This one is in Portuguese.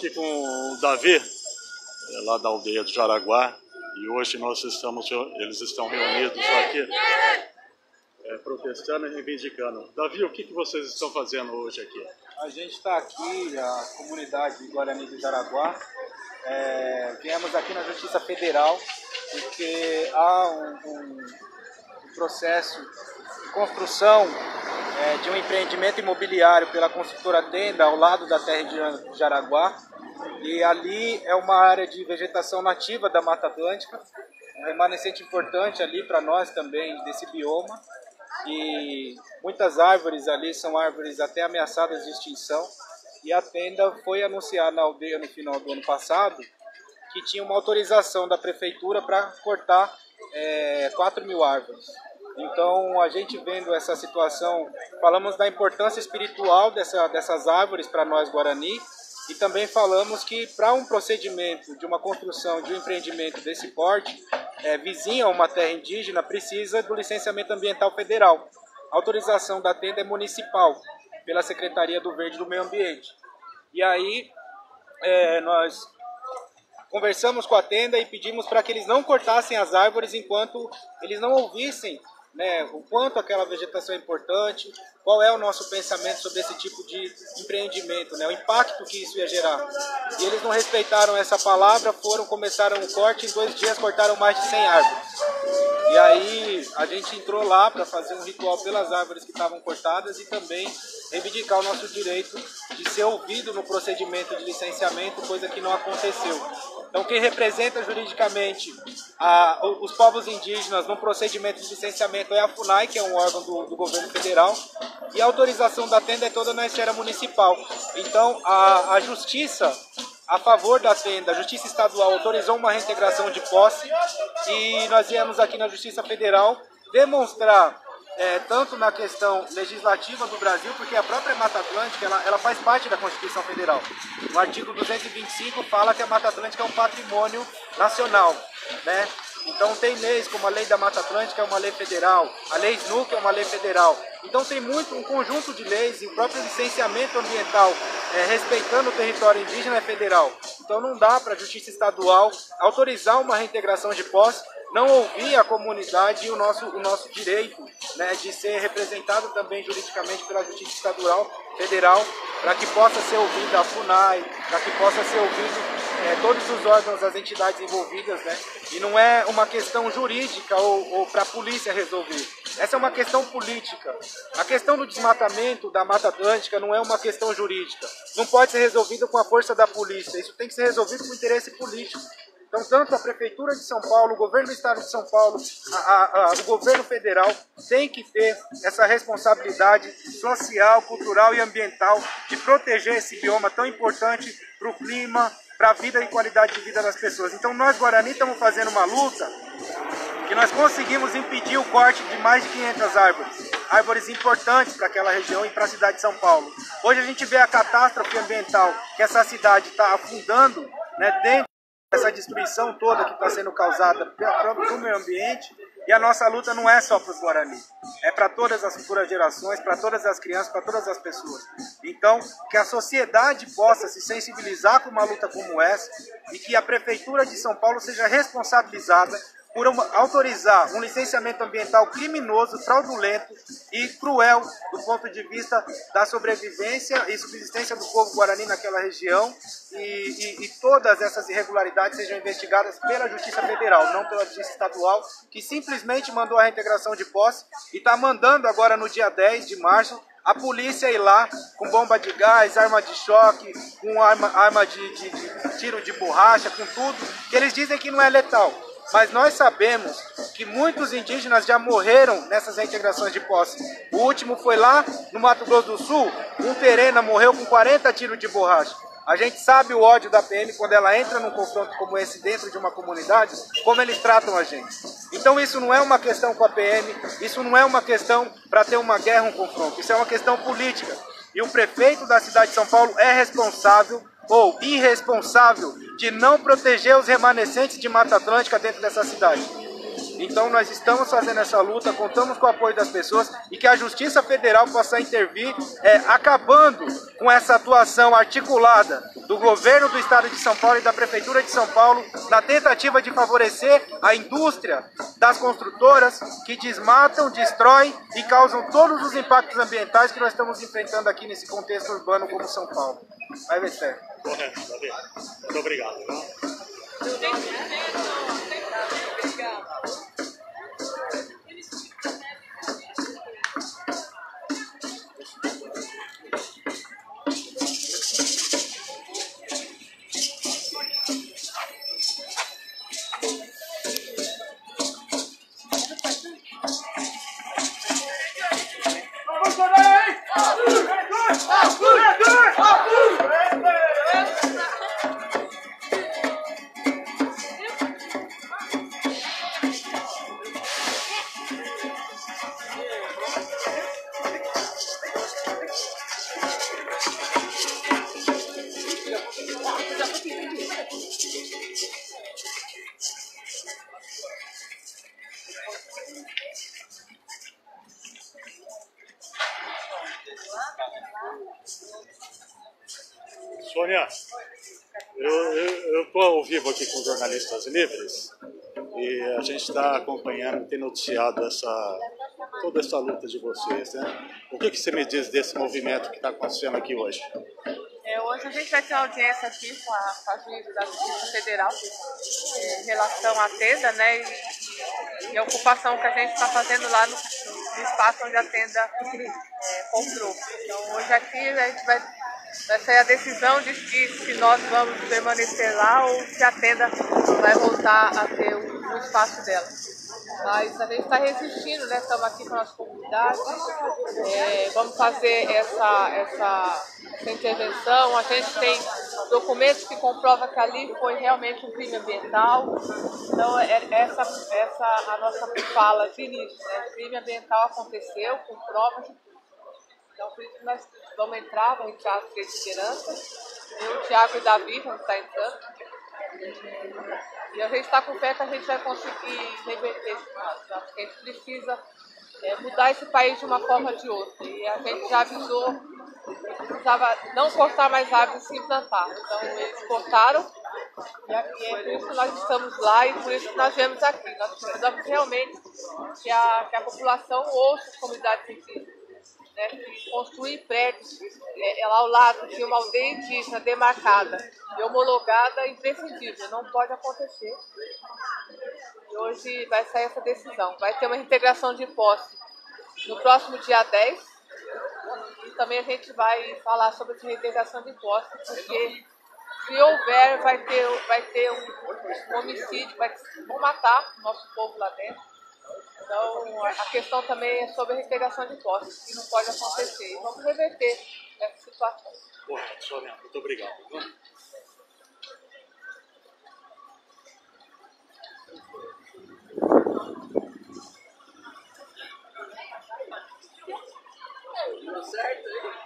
aqui com o Davi, lá da aldeia do Jaraguá, e hoje eles estão reunidos aqui, protestando e reivindicando. Davi, o que vocês estão fazendo hoje aqui? A gente está aqui, a comunidade Guarani do Jaraguá, viemos aqui na Justiça Federal porque há um processo de construção de um empreendimento imobiliário pela construtora Tenda ao lado da terra de Jaraguá, e ali é uma área de vegetação nativa da Mata Atlântica, um remanescente importante ali para nós também desse bioma, e muitas árvores ali são árvores até ameaçadas de extinção, e a Tenda foi anunciar na aldeia no final do ano passado que tinha uma autorização da prefeitura para cortar 4.000 árvores. Então, a gente vendo essa situação, falamos da importância espiritual dessas árvores para nós Guarani, e também falamos que para um procedimento de uma construção de um empreendimento desse porte, vizinho a uma terra indígena, precisa do licenciamento ambiental federal. A autorização da Tenda é municipal, pela Secretaria do Verde e do Meio Ambiente. E aí, nós conversamos com a Tenda e pedimos para que eles não cortassem as árvores enquanto eles não ouvissem o quanto aquela vegetação é importante, qual é o nosso pensamento sobre esse tipo de empreendimento, o impacto que isso ia gerar. E eles não respeitaram essa palavra, começaram o corte, em 2 dias cortaram mais de 100 árvores. E aí a gente entrou lá para fazer um ritual pelas árvores que estavam cortadas e também reivindicar o nosso direito de ser ouvido no procedimento de licenciamento, coisa que não aconteceu. Então, quem representa juridicamente os povos indígenas no procedimento de licenciamento é a FUNAI, que é um órgão do governo federal, e a autorização da Tenda é toda na esfera municipal. Então, a justiça a favor da Tenda, a Justiça Estadual autorizou uma reintegração de posse, e nós viemos aqui na Justiça Federal demonstrar, tanto na questão legislativa do Brasil, porque a própria Mata Atlântica ela faz parte da Constituição Federal. No artigo 225 fala que a Mata Atlântica é um patrimônio nacional, Então tem leis como a Lei da Mata Atlântica, é uma lei federal, a Lei SNUC é uma lei federal. Então tem um conjunto de leis, e o próprio licenciamento ambiental, respeitando o território indígena, é federal. Então não dá para a Justiça Estadual autorizar uma reintegração de posse, não ouvir a comunidade e o nosso direito de ser representado também juridicamente pela Justiça Estadual Federal, para que possa ser ouvida a FUNAI, para que possa ser ouvido todos os órgãos, as entidades envolvidas, E não é uma questão jurídica ou para a polícia resolver. Essa é uma questão política. A questão do desmatamento da Mata Atlântica não é uma questão jurídica. Não pode ser resolvido com a força da polícia. Isso tem que ser resolvido com interesse político. Então, tanto a Prefeitura de São Paulo, o Governo do Estado de São Paulo, o Governo Federal tem que ter essa responsabilidade social, cultural e ambiental de proteger esse bioma tão importante para o clima, para a vida e qualidade de vida das pessoas. Então, nós, Guarani, estamos fazendo uma luta que nós conseguimos impedir o corte de mais de 500 árvores. Árvores importantes para aquela região e para a cidade de São Paulo. Hoje a gente vê a catástrofe ambiental que essa cidade está afundando, dentro dessa destruição toda que está sendo causada pelo meio ambiente, e a nossa luta não é só para os Guarani, é para todas as futuras gerações, para todas as crianças, para todas as pessoas. Então, que a sociedade possa se sensibilizar com uma luta como essa, e que a Prefeitura de São Paulo seja responsabilizada por autorizar um licenciamento ambiental criminoso, fraudulento e cruel do ponto de vista da sobrevivência e subsistência do povo guarani naquela região, e todas essas irregularidades sejam investigadas pela Justiça Federal, não pela Justiça Estadual, que simplesmente mandou a reintegração de posse e está mandando agora no dia 10 de março a polícia ir lá com bomba de gás, arma de choque, com arma de tiro de borracha, com tudo, que eles dizem que não é letal. Mas nós sabemos que muitos indígenas já morreram nessas reintegrações de posse. O último foi lá no Mato Grosso do Sul, um terena morreu com 40 tiros de borracha. A gente sabe o ódio da PM quando ela entra num confronto como esse dentro de uma comunidade, como eles tratam a gente. Então isso não é uma questão com a PM, isso não é uma questão para ter uma guerra, um confronto. Isso é uma questão política. E o prefeito da cidade de São Paulo é responsável ou irresponsável de não proteger os remanescentes de Mata Atlântica dentro dessa cidade. Então nós estamos fazendo essa luta, contamos com o apoio das pessoas e que a Justiça Federal possa intervir, acabando com essa atuação articulada do governo do Estado de São Paulo e da Prefeitura de São Paulo na tentativa de favorecer a indústria das construtoras que desmatam, destroem e causam todos os impactos ambientais que nós estamos enfrentando aqui nesse contexto urbano como São Paulo. Vai ver certo. Correto, Davi. Muito obrigado. Sônia, eu estou ao vivo aqui com Jornalistas Livres e a gente está acompanhando, tem noticiado toda essa luta de vocês, né? O que você me diz desse movimento que está acontecendo aqui hoje? Hoje a gente vai ter uma audiência aqui com a juíza da Justiça Federal em relação à tenda, né, e a ocupação que a gente está fazendo lá no espaço onde a tenda comprou. Então hoje aqui a gente vai sair a decisão de se nós vamos permanecer lá ou se a tenda vai voltar a ter o espaço dela. Mas a gente está resistindo, né? Estamos aqui com a nossa comunidade, vamos fazer essa intervenção. A gente tem documentos que comprovam que ali foi realmente um crime ambiental. Então, essa a nossa fala de início, né? O crime ambiental aconteceu com provas. Então, por isso nós vamos entrar, vamos entrar as três lideranças. Eu, o Thiago e o Davi vamos estar entrando. E a gente está com fé que a gente vai conseguir reverter esse caso. A gente precisa mudar esse país de uma forma ou de outra. E a gente já avisou que precisava não cortar mais árvores e se implantar. Então eles cortaram e é por isso que nós estamos lá e por isso que nós viemos aqui. Nós precisamos realmente que a população ouça as comunidades científicas. Né, construir prédios lá ao lado de uma aldeia indígena demarcada e homologada é imprescindível, não pode acontecer. E hoje vai sair essa decisão. Vai ter uma integração de posse no próximo dia 10 e também a gente vai falar sobre essa integração de posse, porque se houver, vai ter um homicídio, vão matar o nosso povo lá dentro. Então, a questão também é sobre a reintegração de posses, que não pode acontecer. E vamos reverter essa situação. Correto, Sônia. Muito obrigado. Deu certo aí?